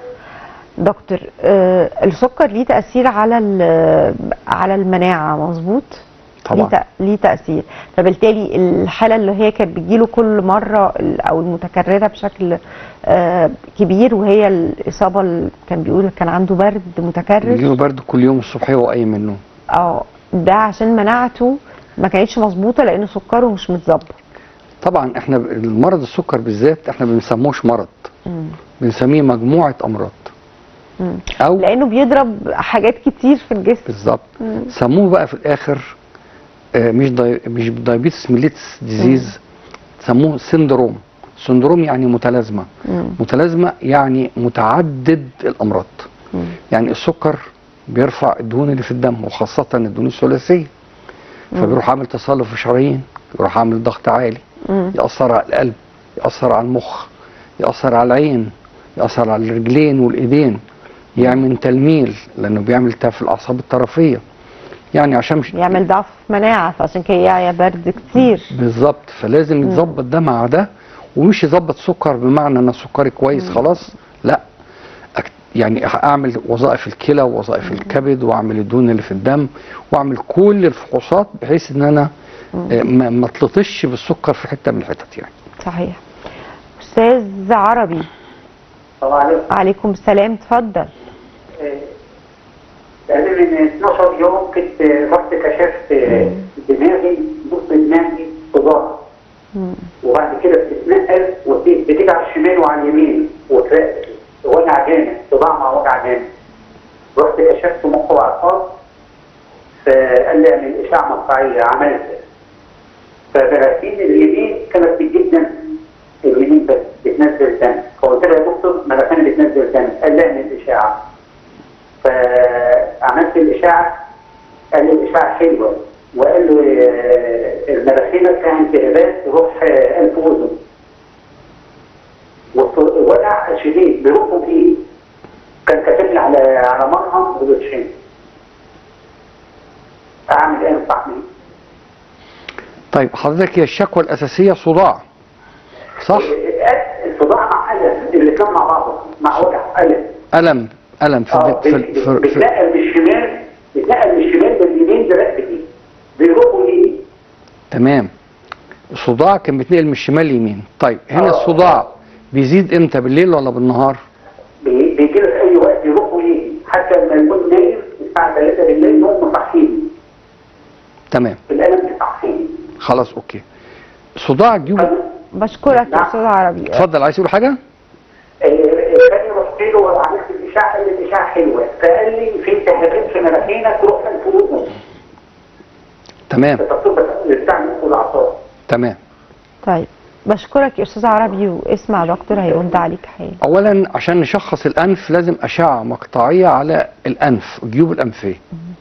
دكتور، آه السكر ليه تاثير على على المناعه، مظبوط؟ طبعا ليه ليه تاثير، فبالتالي الحاله اللي هي كانت بتجيله كل مره او المتكرره بشكل آه كبير، وهي الاصابه اللي كان بيقول كان عنده برد متكرر، بيجيله برد كل يوم الصبح وهو قايم من النوم. اه ده عشان مناعته ما كانتش مظبوطه لان سكره مش متظبط. طبعا احنا المرض السكر بالذات احنا ما بنسموش مرض، مم. بنسميه مجموعه امراض. مم. او لانه بيضرب حاجات كتير في الجسم. بالظبط. سموه بقى في الاخر آه مش داي... مش دايابيتس ميليتس ديزيز، سموه سندروم. سندروم يعني متلازمه. مم. متلازمه يعني متعدد الامراض. مم. يعني السكر بيرفع الدهون اللي في الدم، وخاصه الدهون الثلاثيه، فبيروح عامل تصلب في الشرايين، يروح عامل ضغط عالي، مم. يأثر على القلب، يأثر على المخ، يأثر على العين، يأثر على الرجلين والإيدين، يعمل تلميل لأنه بيعمل التهاب في الأعصاب الطرفية، يعني عشان مش يعمل ضعف مناعة، فعشان كده يعيا برد كتير. بالظبط، فلازم يتظبط ده مع ده، ومش يظبط سكر بمعنى ان سكري كويس مم. خلاص، لا، يعني اعمل وظائف الكلى ووظائف الكبد، واعمل الدهون اللي في الدم، واعمل كل الفحوصات بحيث ان انا ما اطلطش بالسكر في حته من الحتت يعني. صحيح. استاذ عربي. السلام عليكم. عليكم السلام، اتفضل. تقريبا من اتناشر يوم كنت رحت كشفت دماغي، نص دماغي صداع، وبعد كده بتتنقل وبتيجي على الشمال وعلى اليمين ووجع جامد، صداع مع وجع جامد. رحت كشفت مخ واعصاب، فقال لي اعمل اشعه مقطعيه، عملت. فبراكين اليمين كانت جدا، اليمين بس بتنزل دم، فقلت له يا دكتور ملكاني بتنزل دم، قال لي اعمل اشعه. فعملت الاشعه، قال لي الاشعه حلوه، وقال لي المناخير فيها التهابات روح انف واذن، ووجع شديد بيروحوا فيه، كان كاتب لي على على مرهم وبتشين. اعمل ايه انصحني؟ طيب حضرتك هي الشكوى الاساسيه صداع صح؟ الصداع مع الم، الاثنين مع بعض، مع وجع الم. الم الم في اه في في, في, بيتنقل من الشمال، بيتنقل من الشمال باليمين لرقبتي، بيروحوا ليه؟ تمام. الصداع كان بيتنقل من الشمال لليمين. طيب هنا آه. الصداع بيزيد امتى، بالليل ولا بالنهار؟ بي- بيجي له في اي وقت، يروحوا ليه؟ حتى لما يكون نايم الساعه ثلاثة بالليل هم صاحيين. تمام الالم بيصحيني. خلاص اوكي. صداع الجيوب. بشكرك يا استاذ عربي. اتفضل، عايز تقول حاجه؟ كان رحت له وعملت الاشعه، قال لي الاشعه حلوه، فقال لي في التهابات في مناخيرك روح انف واذن. تمام الدكتور بتاع المخ والاعصاب. تمام. طيب بشكرك يا استاذ عربي، واسمع دكتور هيرد عليك حالا. اولا عشان نشخص الانف لازم اشعه مقطعيه على الانف، الجيوب الانفيه،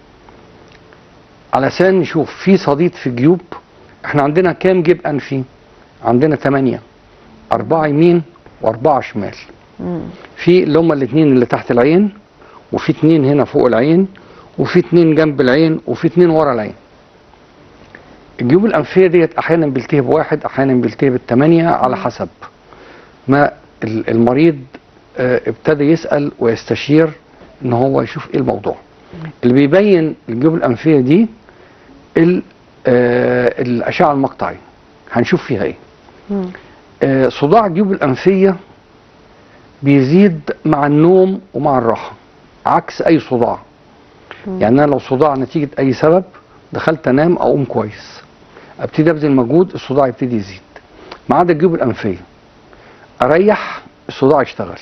علشان نشوف في صديد في الجيوب. احنا عندنا كام جيب انفي؟ عندنا ثمانية، أربعة يمين وأربعة شمال. في اللي هما الاثنين اللي تحت العين، وفي اثنين هنا فوق العين، وفي اثنين جنب العين، وفي اثنين ورا العين. الجيوب الأنفية ديت أحيانا بيلتهب واحد، أحيانا بيلتهب الثمانية، على حسب ما المريض اه ابتدى يسأل ويستشير إن هو يشوف إيه الموضوع. اللي بيبين الجيوب الأنفية دي اه الأشعة المقطعية، هنشوف فيها إيه. اه صداع الجيوب الأنفية بيزيد مع النوم ومع الراحة، عكس أي صداع. يعني أنا لو صداع نتيجة أي سبب، دخلت أنام أقوم كويس، ابتدي ابذل مجهود، الصداع يبتدي يزيد. ما عدا الجيوب الانفيه، اريح الصداع يشتغل،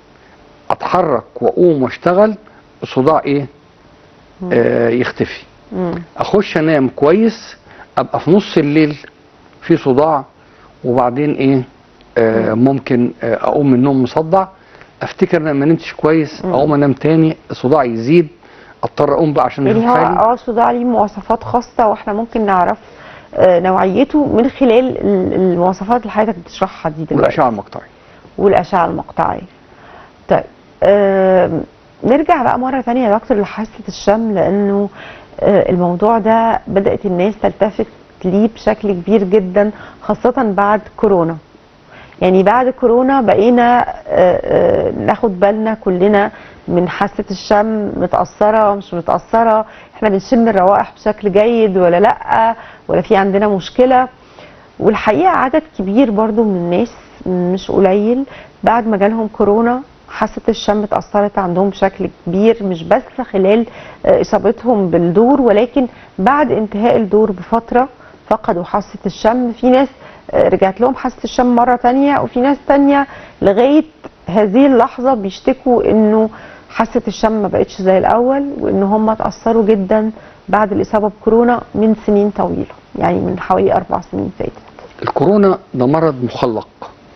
اتحرك واقوم واشتغل الصداع ايه؟ آه يختفي. مم. اخش انام كويس، ابقى في نص الليل في صداع، وبعدين ايه؟ آه ممكن آه اقوم من النوم مصدع، افتكر ان ما نمتش كويس، اقوم انام تاني الصداع يزيد، اضطر اقوم بقى عشان اشوف حالي. اه صداع ليه مواصفات خاصه، واحنا ممكن نعرف آه نوعيته من خلال المواصفات اللي حضرتك بتشرحها دي دلوقتي. والاشعه المقطعيه. والاشعه المقطعيه. طيب آه نرجع بقى مره ثانيه يا دكتور لحاسه الشم، لانه آه الموضوع ده بدات الناس تلتفت ليه بشكل كبير جدا، خاصه بعد كورونا. يعني بعد كورونا بقينا آه آه ناخد بالنا كلنا من حاسه الشم، متاثره مش متاثره، احنا بنشم الروائح بشكل جيد ولا لا، ولا في عندنا مشكله. والحقيقه عدد كبير برضو من الناس مش قليل بعد ما جالهم كورونا حاسه الشم اتاثرت عندهم بشكل كبير، مش بس خلال آه اصابتهم بالدور، ولكن بعد انتهاء الدور بفتره فقدوا حاسه الشم. في ناس رجعت لهم حاسه الشم مره ثانيه، وفي ناس ثانيه لغايه هذه اللحظه بيشتكوا انه حاسه الشم ما بقتش زي الاول، وان هم اتاثروا جدا بعد الاصابه بكورونا من سنين طويله، يعني من حوالي اربع سنين فاتت. الكورونا ده مرض مخلق،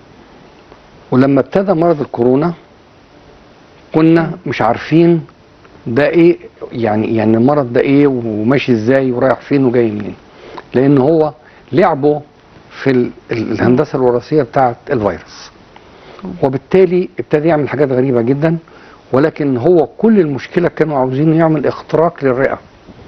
ولما ابتدى مرض الكورونا كنا مش عارفين ده ايه، يعني يعني المرض ده ايه وماشي ازاي ورايح فين وجاي منين، لان هو لعبه في الهندسه الوراثيه بتاعه الفيروس، وبالتالي ابتدى يعمل حاجات غريبه جدا. ولكن هو كل المشكله كانوا عاوزين يعمل اختراق للرئه،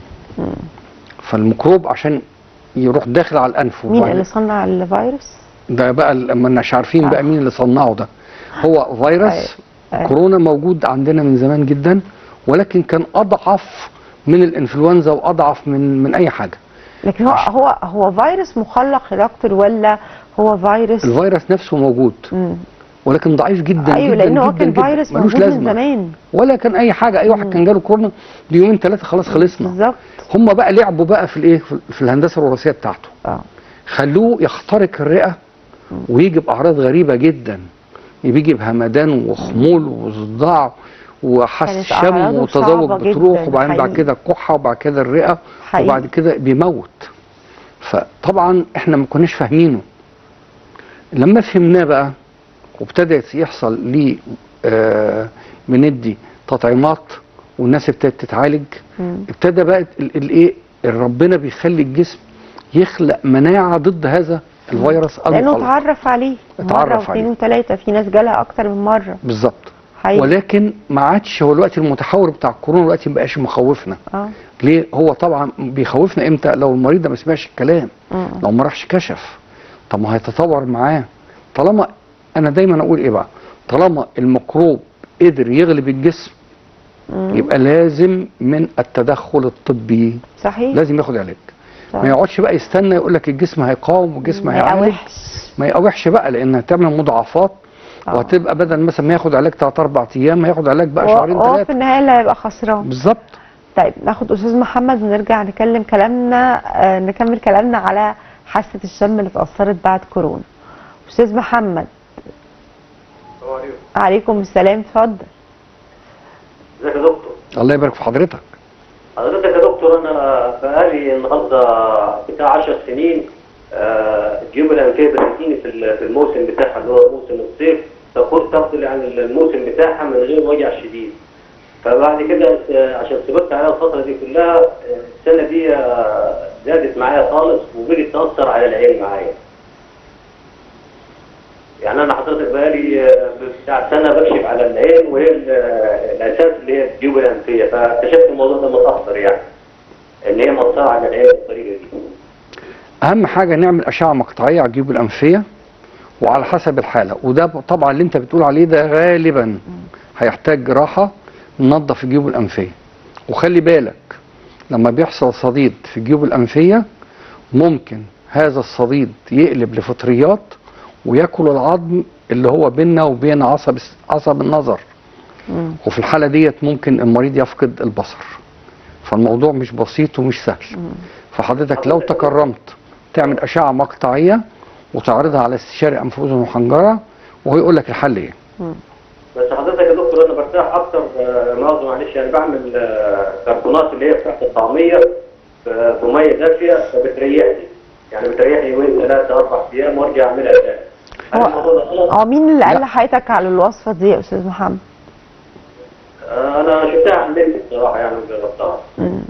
فالميكروب عشان يروح داخل على الانف. مين اللي صنع الفيروس ده بقى؟ ما مش عارفين آه. بقى مين اللي صنعه ده. هو فيروس أي. أي. كورونا موجود عندنا من زمان جدا، ولكن كان اضعف من الانفلونزا واضعف من من اي حاجه. لكن هو هو هو فيروس مخلق يا دكتور ولا هو فيروس؟ الفيروس نفسه موجود مم. ولكن ضعيف جدا. ايوه جدا لان هو جدا كان جدا فيروس ملوش موجود من لازمة. زمان ولا كان اي حاجه، اي واحد مم. كان جاله كورونا دي يومين ثلاثه خلاص خلصنا. بالظبط. هم بقى لعبوا بقى في الايه، في الهندسه الوراثيه بتاعته. اه خلوه يخترق الرئه ويجي باعراض غريبه جدا، بيجي بهمدان وخمول وصداع وحس كانت شم أعراضه وتذوق صعبة بتروح، جدا وبعدين بعد حقيقي. كده كحه وبعد كده الرئه حقيقي. وبعد كده بيموت. فطبعا احنا ما كناش فاهمينه. لما فهمناه بقى وابتدت يحصل ليه آه بندي تطعيمات والناس ابتدت تتعالج، مم. ابتدى بقى الايه ربنا بيخلي الجسم يخلق مناعه ضد هذا الفيروس لانه المخلق. اتعرف عليه اتعرف مره واثنين عليه. وثلاثه، في ناس جالها اكتر من مره. بالظبط. حقيقي. ولكن ما عادش هو الوقت المتحور بتاع الكورونا دلوقتي ما بقاش مخوفنا. اه ليه؟ هو طبعا بيخوفنا امتى؟ لو المريض ده ما سمعش الكلام، مم. لو ما راحش كشف. طب ما هيتطور معاه. طالما انا دايما اقول ايه بقى؟ طالما الميكروب قدر يغلب الجسم مم. يبقى لازم من التدخل الطبي، صحيح. لازم ياخد علاج. صح. ما يقعدش بقى يستنى يقول لك الجسم هيقاوم والجسم ما هيعالج. يقاوحش. ما يقاوحش بقى، لان هتعمل مضاعفات. آه. وهتبقى بدل مثلا ما ياخد علاج ثلاث اربع ايام هياخد علاج بقى هو- شهرين هو في ثلاثه. النهايه اللي هيبقى خسران. بالظبط. طيب ناخد استاذ محمد ونرجع نكلم كلامنا آه نكمل كلامنا على حاسه الشم اللي اتاثرت بعد كورونا. استاذ محمد. عليكم السلام، اتفضل. ازيك يا دكتور؟ الله يبارك في حضرتك. حضرتك يا دكتور انا بقالي النهارده بتاع عشر سنين آه، الجيوب الانفيه بتجيني في ال- في الموسم بتاعها اللي هو موسم الصيف، فكنت افضل عن الموسم بتاعها من غير وجع شديد. فبعد كده آه، عشان صبرت عليها الفتره دي كلها آه، السنه دي آه، زادت معايا خالص وبقت تاثر على العين معايا. يعني انا حضرتك بقالي آه، بتاع سنه بكشف على العين وهي ال- آه، الاساس اللي هي الجيوب الانفيه، فاكتشفت الموضوع ده متاخر يعني ان هي مأثره على العين بالطريقه دي. اهم حاجه نعمل اشعه مقطعيه على الجيوب الانفيه وعلى حسب الحاله، وده طبعا اللي انت بتقول عليه ده غالبا هيحتاج جراحه ننظف الجيوب الانفيه. وخلي بالك لما بيحصل صديد في الجيوب الانفيه ممكن هذا الصديد يقلب لفطريات وياكل العظم اللي هو بيننا وبين عصب عصب النظر. مم. وفي الحاله ديت ممكن المريض يفقد البصر. فالموضوع مش بسيط ومش سهل. فحضرتك لو تكرمت تعمل اشعه مقطعيه وتعرضها على استشاري انف واذن وحنجره وهو يقول لك الحل ايه. بس حضرتك يا دكتور انا برتاح اكتر آه، مؤاخذه معلش يعني بعمل آه، كربونات اللي هي بتاعت الطعميه في في ميه دافيه فبتريحني، يعني بتريحني يومين ثلاثه اربع ايام وارجع اعملها تاني. هل هو الموضوع ده غلط؟ هو مين اللي قال لا. لحضرتك على الوصفه دي يا استاذ محمد؟ آه، انا شفتها على النت بصراحه يعني وجربتها. مم.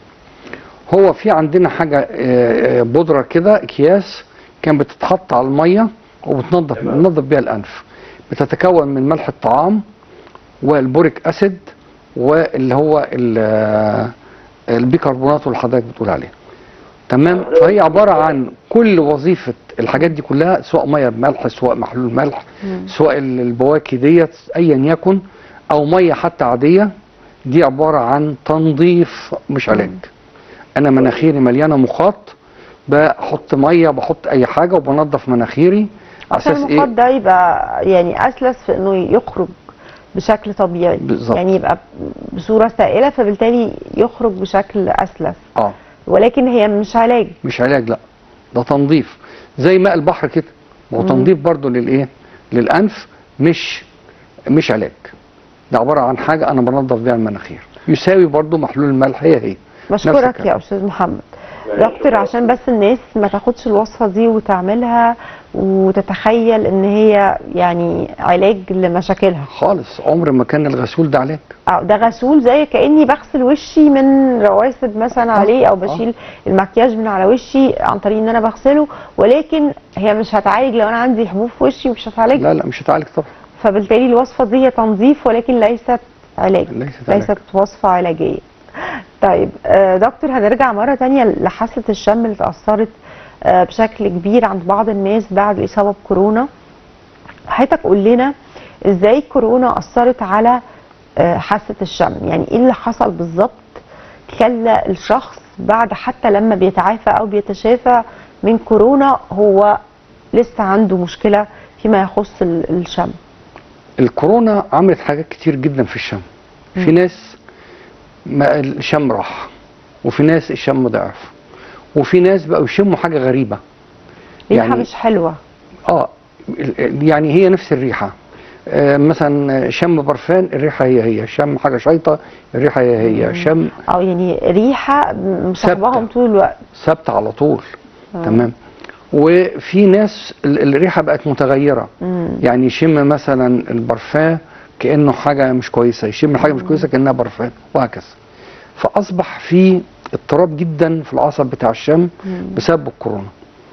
هو في عندنا حاجه آه، آه، بودره كده اكياس كان بتتحط على الميه وبتنظف بننظف بيها الانف. بتتكون من ملح الطعام والبوريك اسيد واللي هو ال- آه، البيكربونات اللي حضرتك بتقول عليه. تمام. فهي عباره عن كل وظيفه الحاجات دي كلها، سواء ميه بملح سواء محلول ملح سواء البواكي ديت ايا يكن او ميه حتى عاديه، دي عباره عن تنظيف مش علاج. انا مناخيري مليانه مخاط، بحط ميه بحط اي حاجه وبنظف مناخيري على عشان اساس المخاط ايه؟ ده يبقى يعني اسلس في انه يخرج بشكل طبيعي. بالظبط. يعني يبقى بصوره سائله فبالتالي يخرج بشكل اسلس. اه ولكن هي مش علاج. مش علاج، لا ده تنظيف زي ماء البحر كده. ما هو تنظيف برضه للايه؟ للانف، مش مش علاج. ده عباره عن حاجه انا بنظف بيها المناخير، يساوي برضه محلول الملح هي هي. نفس بشكرك الكلام. يا استاذ محمد. ماشي، دكتور شكراً. عشان بس الناس ما تاخدش الوصفه دي وتعملها وتتخيل ان هي يعني علاج لمشاكلها. خالص عمر ما كان الغسول ده علاج. اه ده غسول زي كاني بغسل وشي من رواسب مثلا عليه او بشيل المكياج من على وشي عن طريق ان انا بغسله، ولكن هي مش هتعالج لو انا عندي حبوب في وشي ومش هتعالج. لا لا مش هتعالج طبعا. فبالتالي الوصفه دي هي تنظيف ولكن ليست علاج. ليست علاج. ليست وصفه علاجيه. طيب آه، دكتور هنرجع مره تانية لحاسه الشم اللي اتاثرت آه، بشكل كبير عند بعض الناس بعد الاصابه بكورونا. حضرتك قول لنا ازاي كورونا اثرت على آه، حاسه الشم، يعني ايه اللي حصل بالظبط خلى الشخص بعد حتى لما بيتعافى او بيتشافى من كورونا هو لسه عنده مشكله فيما يخص ال- الشم؟ الكورونا عملت حاجات كتير جدا في الشم. في ناس ما الشم راح، وفي ناس الشم ضعف، وفي ناس بقوا يشموا حاجه غريبه. ريحه يعني- مش حلوه. اه ال- يعني هي نفس الريحه. آه مثلا شم برفان الريحه هي هي، شم حاجه شيطه الريحه هي هي، شم او يعني ريحه مصاحباهم ثابتة. طول الوقت. ثابته على طول. تمام. وفي ناس ال- الريحه بقت متغيره. مم. يعني يشم مثلا البرفان كانه حاجه مش كويسه، يشم حاجه مش كويسه كانها برفان، وهكذا. فاصبح في اضطراب جدا في العصب بتاع الشم بسبب الكورونا.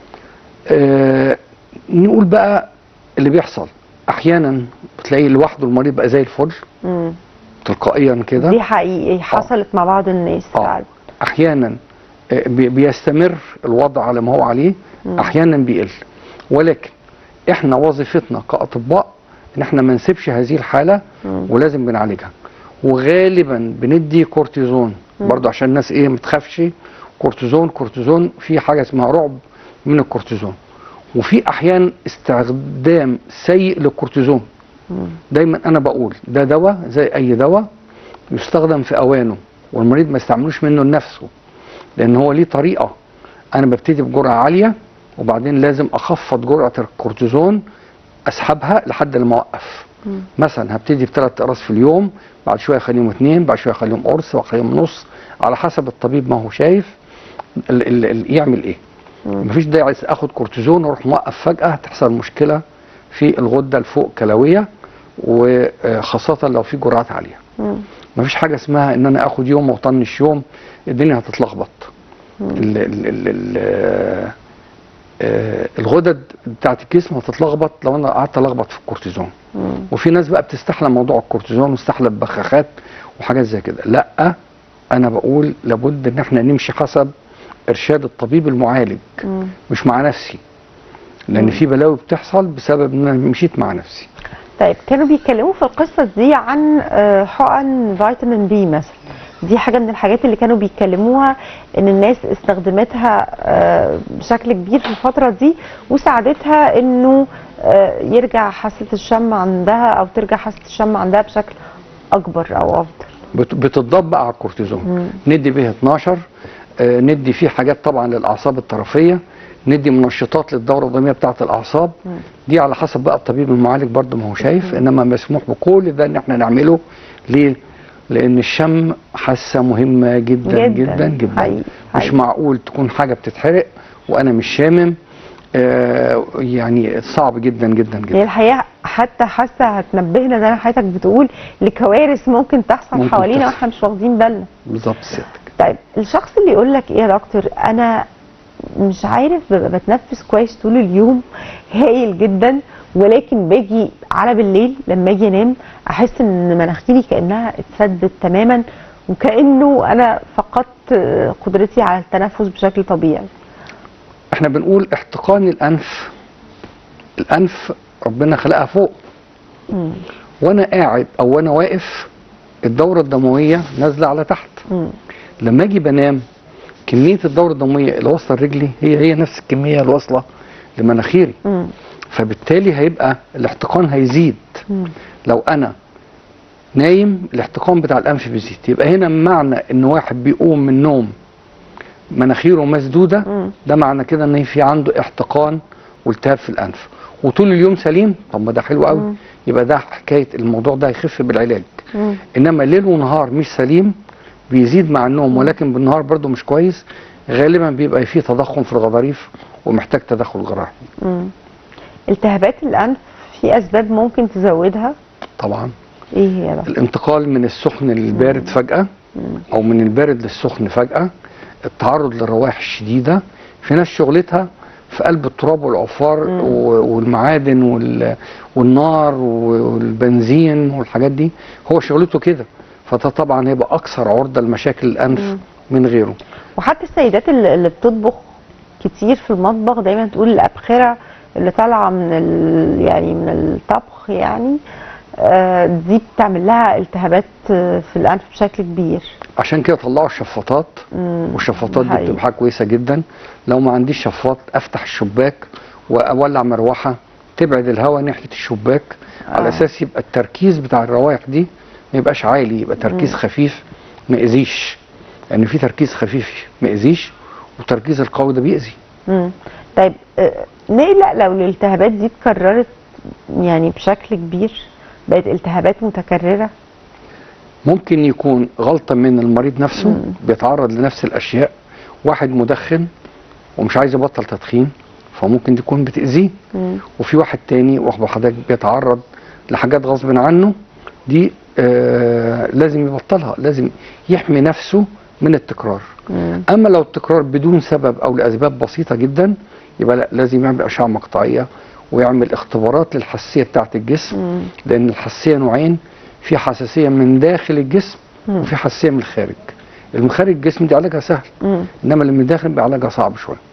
آه نقول بقى اللي بيحصل احيانا بتلاقي لوحده المريض بقى زي الفل مم. تلقائيا كده. دي حقيقي حصلت مع بعض الناس اه فعلا. احيانا آه، بي- بيستمر الوضع على ما هو عليه، احيانا بيقل. ولكن احنا وظيفتنا كاطباء ان احنا ما نسيبش هذه الحاله ولازم بنعالجها. وغالبا بندي كورتيزون برضو عشان الناس ايه ما تخافش. كورتيزون كورتيزون في حاجه اسمها رعب من الكورتيزون، وفي احيان استخدام سيء للكورتيزون. دايما انا بقول ده دواء زي اي دواء يستخدم في اوانه، والمريض ما يستعملوش منه لنفسه، لان هو ليه طريقه. انا ببتدي بجرعه عاليه وبعدين لازم اخفض جرعه الكورتيزون، اسحبها لحد لما اوقف. مثلا هبتدي بثلاث اقراص في اليوم، بعد شويه اخليهم اثنين، بعد شويه اخليهم قرص، واخليهم نص، على حسب الطبيب ما هو شايف ال ال ال يعمل ايه. مفيش داعي اخد كورتيزون واروح موقف فجاه، هتحصل مشكله في الغده الفوق كلويه، وخاصه لو في جرعات عاليه. مفيش حاجه اسمها ان انا اخد يوم واطنش يوم، الدنيا هتتلخبط. ال ال ال ال آه، الغدد بتاعت الجسم هتتلخبط لو انا قعدت الخبط في الكورتيزون. وفي ناس بقى بتستحلى موضوع الكورتيزون وتستحلى ببخاخات وحاجات زي كده. لا، انا بقول لابد ان احنا نمشي حسب ارشاد الطبيب المعالج، مش مع نفسي، لان في بلاوي بتحصل بسبب ان انا مشيت مع نفسي. طيب كانوا بيتكلموا في القصه دي عن آه، حقن فيتامين بي مثلا. دي حاجه من الحاجات اللي كانوا بيتكلموها ان الناس استخدمتها آه، بشكل كبير في الفتره دي، وساعدتها انه آه، يرجع حاسه الشم عندها او ترجع حاسه الشم عندها بشكل اكبر او افضل. بت- بتطبق على الكورتيزون. ندي به اتناشر، آه، ندي فيه حاجات طبعا للاعصاب الطرفيه، ندي منشطات للدوره الدمويه بتاعه الاعصاب. دي على حسب بقى الطبيب المعالج برضه ما هو شايف، انما مسموح بكل ده ان احنا نعمله. ليه؟ لان الشم حاسه مهمه جدا جداً. جدا جدا. حقيقي. مش حقيقي. معقول تكون حاجه بتتحرق وانا مش شامم. آه يعني صعب جدا جدا هي جدا. الحقيقه حتى حاسه هتنبهنا زي ما حضرتك بتقول لكوارث ممكن تحصل ممكن حوالينا تحصل. واحنا مش واخدين بالنا. بالظبط سيادتك. طيب الشخص اللي يقول لك ايه يا دكتور انا مش عارف ببقى بتنفس كويس طول اليوم هايل جدا، ولكن باجي على بالليل لما اجي انام احس ان مناخيري كانها اتسدت تماما وكانه انا فقدت قدرتي على التنفس بشكل طبيعي. احنا بنقول احتقان الانف. الانف ربنا خلقها فوق، مم. وانا قاعد او وانا واقف الدوره الدمويه نازله على تحت. مم. لما اجي بنام كميه الدوره الدمويه اللي واصله لرجلي هي هي نفس الكميه اللي واصله لمناخيري. مم. فبالتالي هيبقى الاحتقان هيزيد. مم. لو انا نايم الاحتقان بتاع الانف بيزيد، يبقى هنا معنى ان واحد بيقوم من النوم مناخيره مسدوده، مم. ده معنى كده ان في عنده احتقان والتهاب في الانف. وطول اليوم سليم، طب ما ده حلو قوي، يبقى ده حكايه الموضوع ده هيخف بالعلاج. مم. انما ليل ونهار مش سليم، بيزيد مع النوم ولكن بالنهار برضو مش كويس، غالبا بيبقى فيه تضخم في الغضاريف ومحتاج تدخل جراحي. مم. التهابات الانف في اسباب ممكن تزودها؟ طبعا ايه هي ده؟ الانتقال من السخن للبارد فجأة، او من البارد للسخن فجأة، التعرض للروائح الشديدة. في ناس شغلتها في قلب التراب والعفار و- والمعادن وال- والنار والبنزين والحاجات دي، هو شغلته كده، فده طبعا هيبقى اكثر عرضة لمشاكل الانف من غيره. وحتى السيدات اللي اللي بتطبخ كتير في المطبخ دايما تقول الابخره اللي طالعه من ال يعني من الطبخ يعني آه، دي بتعمل لها التهابات آه، في الانف بشكل كبير. عشان كده طلعوا الشفاطات، والشفاطات دي بتبقى حاجه كويسه جدا. لو ما عنديش شفاط افتح الشباك واولع مروحه تبعد الهواء ناحيه الشباك، آه. على اساس يبقى التركيز بتاع الروائح دي ما يبقاش عالي، يبقى تركيز مم. خفيف ما يأذيش، لان يعني في تركيز خفيف ما يأذيش والتركيز القوي ده بيأذي. امم طيب نقلق لو الالتهابات دي اتكررت يعني بشكل كبير، بقت التهابات متكرره؟ ممكن يكون غلطه من المريض نفسه، مم. بيتعرض لنفس الاشياء. واحد مدخن ومش عايز يبطل تدخين فممكن تكون بتأذيه، وفي واحد تاني واخد حضرتك بيتعرض لحاجات غصب عنه دي آه لازم يبطلها، لازم يحمي نفسه من التكرار. مم. اما لو التكرار بدون سبب او لاسباب بسيطه جدا يبقى لا، لازم يعمل اشعه مقطعيه ويعمل اختبارات للحساسيه بتاعه الجسم. مم. لان الحساسيه نوعين، في حساسيه من داخل الجسم مم. وفي حساسيه من الخارج. اللي من خارج الجسم دي علاجها سهل، مم. انما اللي من الداخل بيبقى علاجها صعب شويه.